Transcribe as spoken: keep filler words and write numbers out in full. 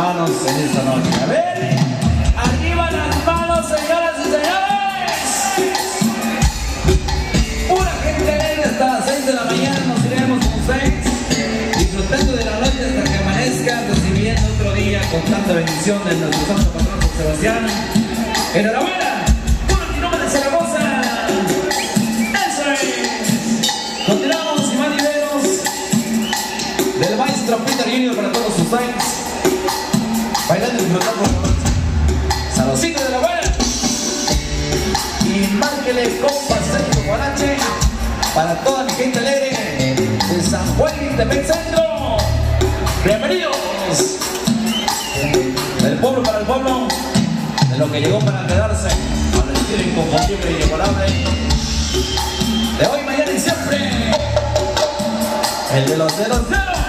manos en esta noche. A ver, arriba las manos, señoras y señores. Pura gente alegre hasta las seis de la mañana. Nos iremos con ustedes, disfrutando de la noche hasta que amanezca, recibiendo otro día con tanta bendición de nuestro santo patrón San Sebastián. ¡Enhorabuena! ¡Puro Quilombo de Zaragoza! ¡Eso es! Continuamos, y más niveles del maestro Peter Junior para todos sus fans, bailando y disfrutando saludcito de la buena. Y márquele compa Sergio Guarache para toda mi gente alegre de San Juan y Tepec Centro. Bienvenidos del pueblo para el pueblo, de lo que llegó para quedarse, al estilo inconfundible y inigualable de hoy, mañana y siempre, el de los de los de los.